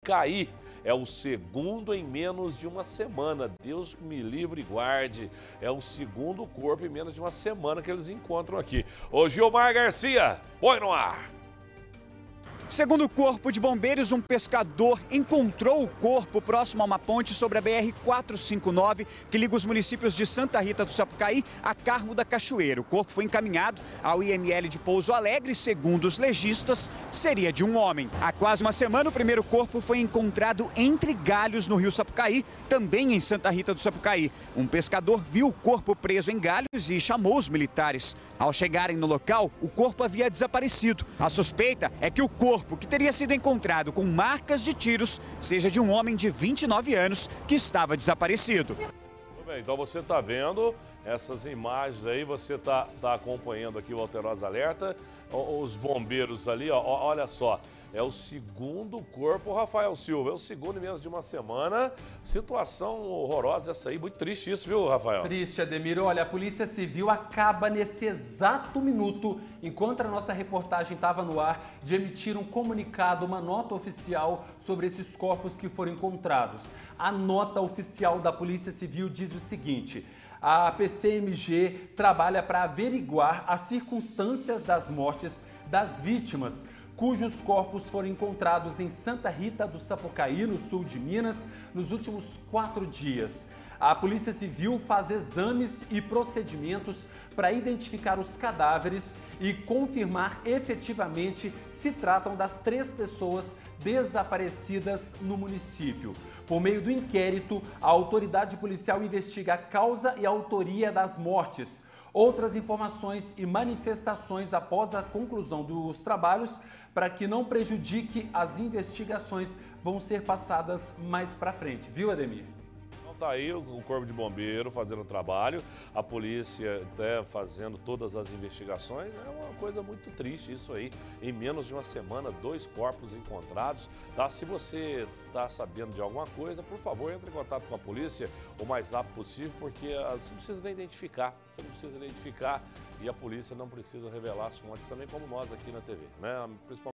Sapucaí. É o segundo em menos de uma semana. Deus me livre e guarde. É o segundo corpo em menos de uma semana que eles encontram aqui. Ô Gilmar Garcia, põe no ar. Segundo o Corpo de Bombeiros, um pescador encontrou o corpo próximo a uma ponte sobre a BR-459, que liga os municípios de Santa Rita do Sapucaí a Carmo da Cachoeira. O corpo foi encaminhado ao IML de Pouso Alegre, segundo os legistas, seria de um homem. Há quase uma semana, o primeiro corpo foi encontrado entre galhos no rio Sapucaí, também em Santa Rita do Sapucaí. Um pescador viu o corpo preso em galhos e chamou os militares. Ao chegarem no local, o corpo havia desaparecido. A suspeita é que o corpo que teria sido encontrado com marcas de tiros seja de um homem de 29 anos que estava desaparecido. Tudo bem, então você está vendo essas imagens aí, você está acompanhando aqui o Alterosa Alerta, os bombeiros ali, ó, olha só. É o segundo corpo, Rafael Silva, é o segundo em menos de uma semana. Situação horrorosa essa aí, muito triste isso, viu, Rafael? Triste, Ademir. Olha, a Polícia Civil acaba nesse exato minuto, enquanto a nossa reportagem estava no ar, de emitir um comunicado, uma nota oficial sobre esses corpos que foram encontrados. A nota oficial da Polícia Civil diz o seguinte: a PCMG trabalha para averiguar as circunstâncias das mortes das vítimas, cujos corpos foram encontrados em Santa Rita do Sapucaí, no sul de Minas, nos últimos 4 dias. A Polícia Civil faz exames e procedimentos para identificar os cadáveres e confirmar efetivamente se tratam das 3 pessoas desaparecidas no município. Por meio do inquérito, a autoridade policial investiga a causa e a autoria das mortes. Outras informações e manifestações após a conclusão dos trabalhos, para que não prejudique as investigações, vão ser passadas mais para frente, viu, Ademir? Está aí o Corpo de Bombeiro fazendo o trabalho, a polícia fazendo todas as investigações. É uma coisa muito triste isso aí. Em menos de uma semana, 2 corpos encontrados. Tá? Se você está sabendo de alguma coisa, por favor, entre em contato com a polícia o mais rápido possível, porque você não precisa nem identificar. Você não precisa identificar e a polícia não precisa revelar as fontes também, como nós aqui na TV, né? Principalmente